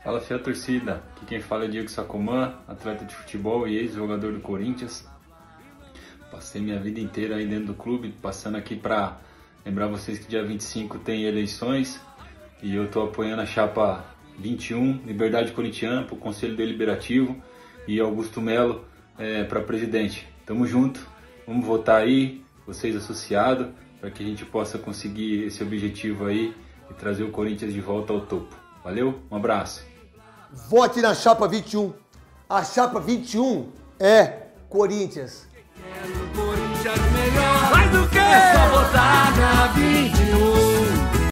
Fala, fiel torcida, aqui quem fala é Diego Sacomã, atleta de futebol e ex-jogador do Corinthians. Passei minha vida inteira aí dentro do clube, passando aqui para lembrar vocês que dia 25 tem eleições e eu estou apoiando a chapa 21, Liberdade Corintiana, para o Conselho Deliberativo, e Augusto Melo para presidente. Tamo junto, vamos votar aí, vocês associados, para que a gente possa conseguir esse objetivo aí e trazer o Corinthians de volta ao topo. Valeu, um abraço. Vote na chapa 21. A chapa 21 é Corinthians. Quero Corinthians melhor. Mais do que é só votar na 21.